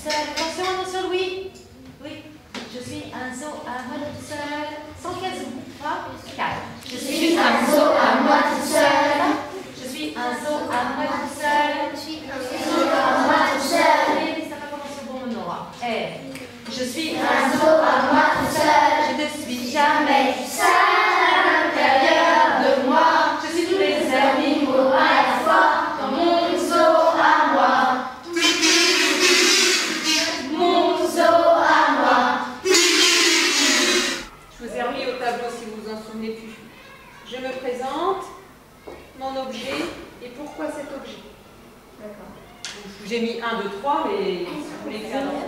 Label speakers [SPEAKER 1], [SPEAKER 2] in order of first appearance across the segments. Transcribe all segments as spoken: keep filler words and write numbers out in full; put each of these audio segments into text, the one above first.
[SPEAKER 1] seul. Attention, attention, Louis. Oui. Je suis un zoo à moi tout seul. Sans casou. trois, quatre. Je suis un zoo à moi tout seul. Je suis un zoo à moi tout seul. Je suis un zoo à moi tout seul. Oui, mais ça va commencer au bon moment. Eh. Je suis un zoo à moi tout seul. Je ne suis jamais seul à l'intérieur de moi. Je suis tous les animaux à la fois dans mon zoo à moi. Mon zoo à moi.
[SPEAKER 2] Je vous ai remis au tableau si vous vous en souvenez plus. Je me présente, mon objet et pourquoi cet objet. D'accord. J'ai mis un, deux, trois, mais si vous voulez faire dans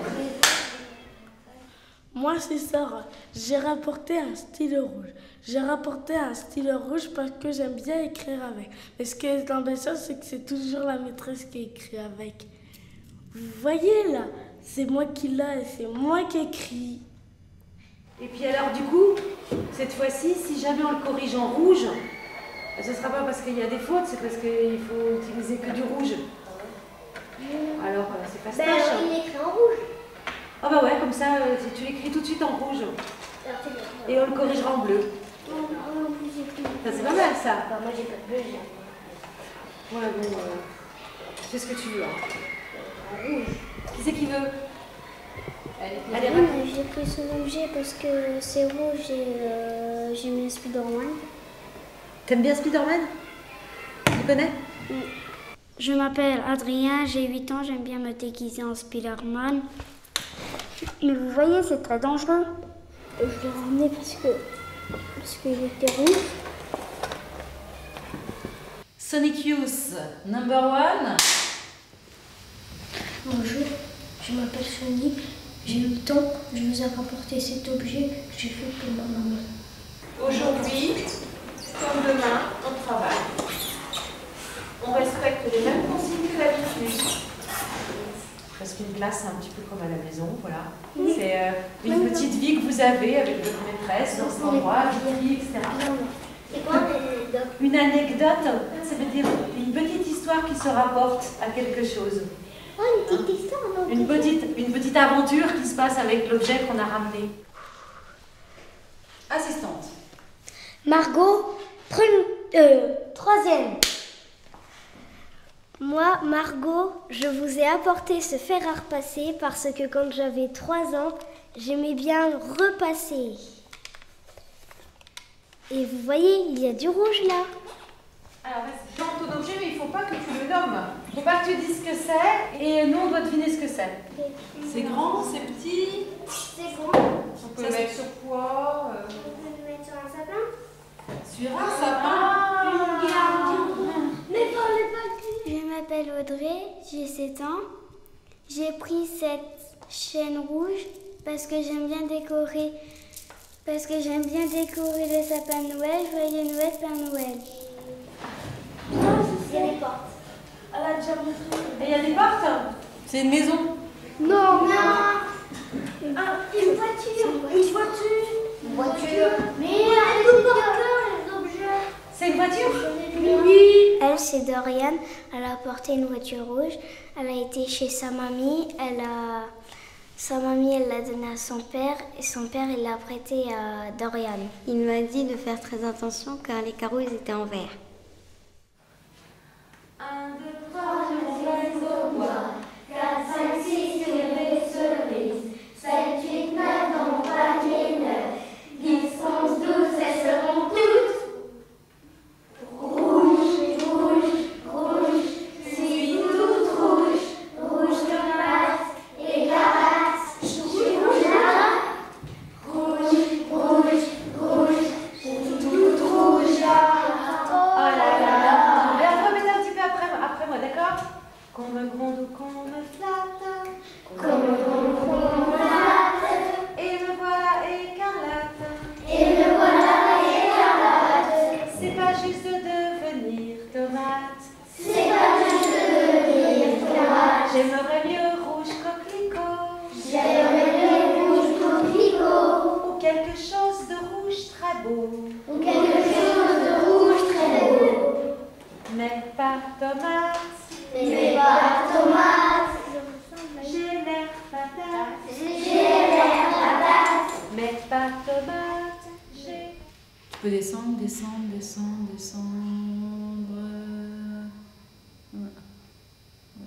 [SPEAKER 3] Moi, c'est Sarah. J'ai rapporté un stylo rouge. J'ai rapporté un stylo rouge parce que j'aime bien écrire avec. Mais ce qui est embêtant, c'est que c'est toujours la maîtresse qui écrit avec. Vous voyez là, c'est moi qui l'ai et c'est moi qui écris.
[SPEAKER 1] Et puis alors du coup, cette fois-ci, si jamais on le corrige en rouge, ce ne sera pas parce qu'il y a des fautes, c'est parce qu'il faut utiliser que du rouge. Alors, c'est pas
[SPEAKER 4] Ben,
[SPEAKER 1] stage.
[SPEAKER 4] il écrit en rouge.
[SPEAKER 1] Ah bah ouais, comme ça, tu l'écris tout de suite en rouge. Et on le corrigera en bleu. Ça, c'est pas mal, ça.
[SPEAKER 4] Bah, moi, j'ai pas de bleu, j'ai.
[SPEAKER 1] Ouais, bon, euh, tu fais ce que tu veux. Hein.
[SPEAKER 4] En rouge.
[SPEAKER 1] Qui c'est qui veut? Allez,
[SPEAKER 5] Oui, mais j'ai pris son objet parce que c'est rouge et euh, j'ai mis Spider-Man.
[SPEAKER 1] T'aimes bien Spider-Man? Tu connais?
[SPEAKER 5] Je m'appelle Adrien, j'ai huit ans, j'aime bien me déguiser en Spider-Man. Mais vous voyez, c'est très dangereux. Je l'ai ramené parce que parce qu'il était rouge.
[SPEAKER 1] Sonic Youth, number one.
[SPEAKER 5] Bonjour, je m'appelle Sonic, j'ai huit ans, je vous ai rapporté cet objet que j'ai fait pour ma maman.
[SPEAKER 2] Aujourd'hui, comme demain, on travaille. On respecte les mêmes consignes que d'habitude.
[SPEAKER 1] Parce qu'une classe, c'est un petit peu comme à la maison, voilà. C'est euh, une petite vie que vous avez avec votre maîtresse dans cet endroit, une vie, et cetera.
[SPEAKER 4] C'est quoi une anecdote?
[SPEAKER 1] Une anecdote, ça veut dire une petite histoire qui se rapporte à quelque chose.
[SPEAKER 4] Oh, une petite histoire, non?
[SPEAKER 1] Une petite, une petite aventure qui se passe avec l'objet qu'on a ramené. Assistante.
[SPEAKER 5] Margot, première, euh, troisième. Moi, Margot, je vous ai apporté ce fer à repasser parce que quand j'avais trois ans, j'aimais bien repasser. Et vous voyez, il y a du rouge là.
[SPEAKER 2] Alors, vas-y, dans ton objet, mais il ne faut pas que tu le nommes. Il ne faut pas que tu dises ce que c'est et nous, on doit deviner ce que c'est. C'est grand, c'est petit.
[SPEAKER 4] C'est grand.
[SPEAKER 2] On peut le mettre sur quoi euh...
[SPEAKER 4] On peut le mettre sur un sapin.
[SPEAKER 2] Sur un sapin.
[SPEAKER 4] Une garde. Mais parlez pas de
[SPEAKER 5] Je m'appelle Audrey, j'ai sept ans. J'ai pris cette chaîne rouge parce que j'aime bien décorer parce que j'aime bien décorer le sapin de Noël, joyeux Noël, Père Noël.
[SPEAKER 4] Il y a des portes.
[SPEAKER 1] Elle a déjà montré. Et il y a des portes? C'est une maison.
[SPEAKER 4] Non, non. Ah, une voiture. Une voiture. Une voiture. Mais elle est porteur, les objets.
[SPEAKER 1] C'est une voiture?
[SPEAKER 4] Oui.
[SPEAKER 5] Elle, c'est Dorian. Elle a apporté une voiture rouge. Elle a été chez sa mamie. Elle a... Sa mamie, elle l'a donnée à son père. Et son père, il l'a prêté à Dorian.
[SPEAKER 6] Il m'a dit de faire très attention car les carreaux, ils étaient en verre.
[SPEAKER 1] un, deux, trois, je monte au bois. quatre, cinq, six, sur les cerises. sept, huit, neuf, dans mon panier neuf. dix, onze, douze, elles seront toutes rouges, rouges, rouges. Si toutes rouges, rouges tomates, écarlates. Je suis rouge là. Rouge, rouge, rouge. Je suis toute rouge là. Oh là là. Mais on va remettre un petit peu après, après moi, d'accord? Qu'on me gronde ou qu'on me flatte. Qu'on me gronde ou qu'on me flatte. Et me voilà écarlate. Et me voilà écarlate. C'est pas juste de devenir tomate. C'est pas juste de devenir tomate. J'aimerais mieux rouge coquelicot. J'aimerais mieux rouge coquelicot. Ou quelque chose de rouge très beau. Ou quelque chose de rouge très beau. Mais pas tomate. Mais pas tomate. J'ai l'air
[SPEAKER 7] décembre, décembre, décembre. Ouais. Ouais.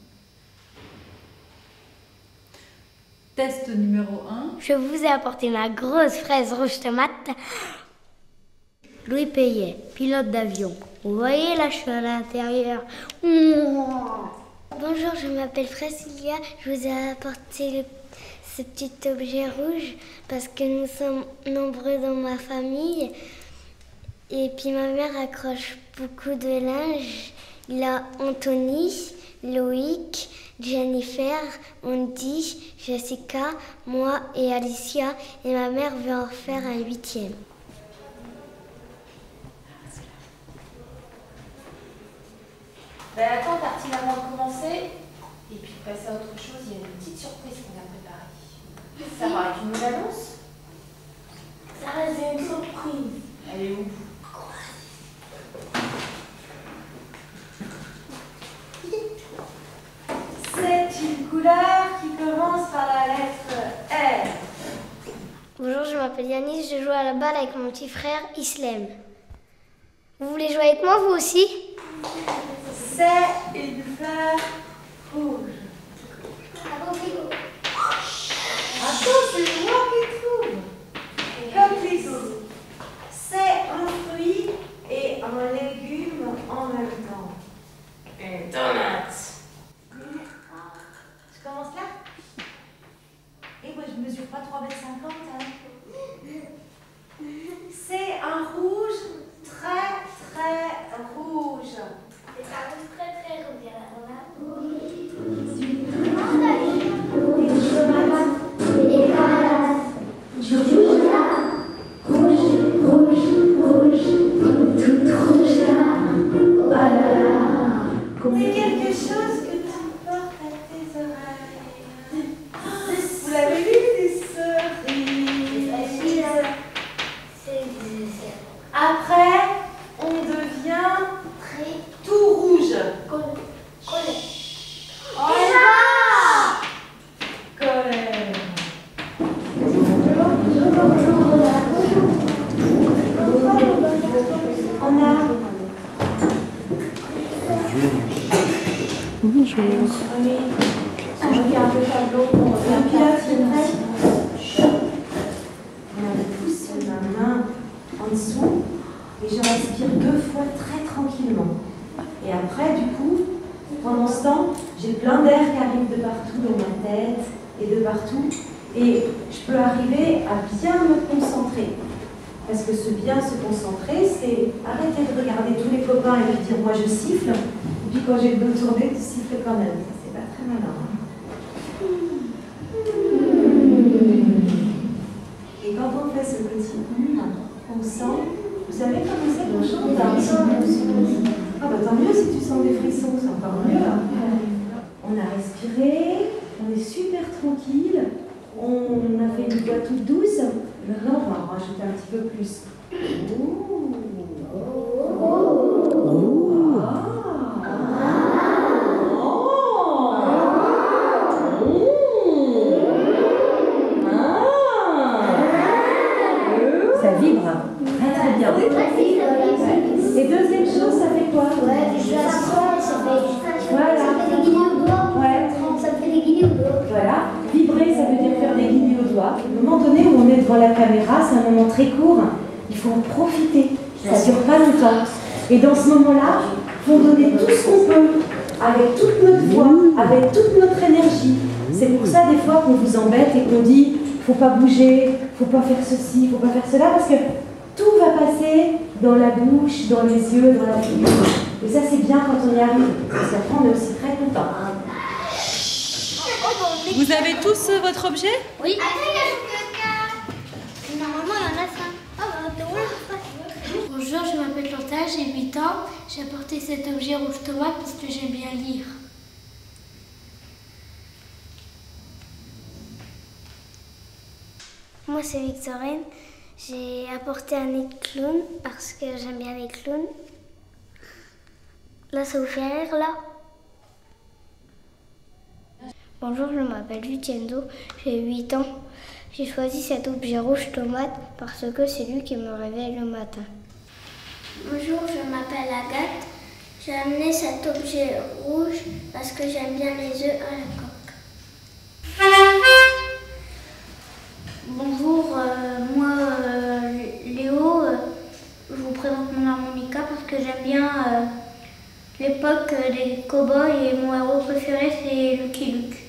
[SPEAKER 7] Test numéro un.
[SPEAKER 5] Je vous ai apporté ma grosse fraise rouge tomate. Louis Payet, pilote d'avion. Vous voyez là, je suis à l'intérieur. Bonjour, je m'appelle Francilia. Je vous ai apporté le, ce petit objet rouge parce que nous sommes nombreux dans ma famille. Et puis ma mère accroche beaucoup de linge. Il y a Anthony, Loïc, Jennifer, Andy, Jessica, moi et Alicia. Et ma mère veut en faire un huitième.
[SPEAKER 2] Ben attends, Tartine, avant de commencer, et puis de passer à autre chose, il y a une petite surprise qu'on a préparée. Ça va, tu nous l'annonces?
[SPEAKER 3] Ça reste une surprise.
[SPEAKER 2] Elle est où? C'est une couleur qui commence par la lettre R.
[SPEAKER 5] Bonjour, je m'appelle Yanis, je joue à la balle avec mon petit frère Islem. Vous voulez jouer avec moi, vous aussi?
[SPEAKER 2] C'est une fleur rouge. Attends, c'est moi qui trouve. Comme les autres. C'est un fruit et un légume en même temps. Une tomate. Je commence là? Et moi, je mesure pas trois mètres cinquante. Hein. C'est un rouge très très rouge.
[SPEAKER 1] C'est un rouge très très rouge. Alors là, et voilà, du rouge là, rouge, rouge, rouge, tout rouge là, voilà.
[SPEAKER 2] C'est quelque chose que tu portes à tes oreilles. Vous l'avez vu, des cerises. Après, on devient très tout rouge.
[SPEAKER 1] Collé. Collé.
[SPEAKER 2] On y va. Colère. On a.
[SPEAKER 8] Bonjour.
[SPEAKER 2] Regarde le tableau pour un pilote, c'est prêt. Je pousse ma main en dessous et je respire deux fois très tranquillement. Et après, du coup, pendant ce temps, j'ai plein d'air qui arrive de partout dans ma tête et de partout. Et je peux arriver à bien me concentrer. Parce que ce bien se concentrer, c'est arrêter de regarder tous les copains et puis dire moi je siffle. Et puis quand j'ai le dos tourné, tu siffles quand même. Ça, c'est pas très malin. Hein. Et quand on fait ce petit hum, on sent, vous savez comment c'est qu'on chante hein. Ah bah tant mieux si tu sens des frissons, c'est encore mieux. On a respiré, on est super tranquille, on a fait une voix toute douce. Maintenant on va en rajouter un petit peu plus. Oh. Oh. Oh. Ça vibre très très bien. Et deuxième chose, ça fait quoi?
[SPEAKER 1] Ouais, je la sens, ça fait.
[SPEAKER 2] Voilà.
[SPEAKER 1] Ça fait des guillis au doigt.
[SPEAKER 2] Ouais.
[SPEAKER 1] Ça fait des guillis au doigt.
[SPEAKER 2] Voilà. Vibrer, ça veut dire faire des guillis au doigt. Au moment donné où on est devant la caméra, c'est un moment très court. Il faut en profiter. Ça ne dure pas longtemps. Et dans ce moment-là, il faut donner tout ce qu'on peut, avec toute notre voix, avec toute notre énergie. C'est pour ça des fois qu'on vous embête et qu'on dit faut pas bouger, faut pas faire ceci, faut pas faire cela, parce que tout va passer dans la bouche, dans les yeux, dans la figure. Et ça c'est bien quand on y arrive, parce qu'après on est aussi très content.
[SPEAKER 7] Vous avez tous euh, votre objet?
[SPEAKER 5] Oui. Normalement, il y en a cinq. Bonjour, je m'appelle Chantal, j'ai huit ans. J'ai apporté cet objet rouge tomate parce que j'aime bien lire. Moi, c'est Victorine. J'ai apporté un nid de clown parce que j'aime bien les clowns. Là, ça vous fait rire, là? Bonjour, je m'appelle Luciendo, j'ai huit ans. J'ai choisi cet objet rouge tomate parce que c'est lui qui me réveille le matin. Bonjour, je m'appelle Agathe. J'ai amené cet objet rouge parce que j'aime bien les œufs à la coque.
[SPEAKER 4] Bonjour, euh, moi euh, Léo, euh, je vous présente mon harmonica parce que j'aime bien euh, l'époque des cow-boys et mon héros préféré c'est Lucky Luke.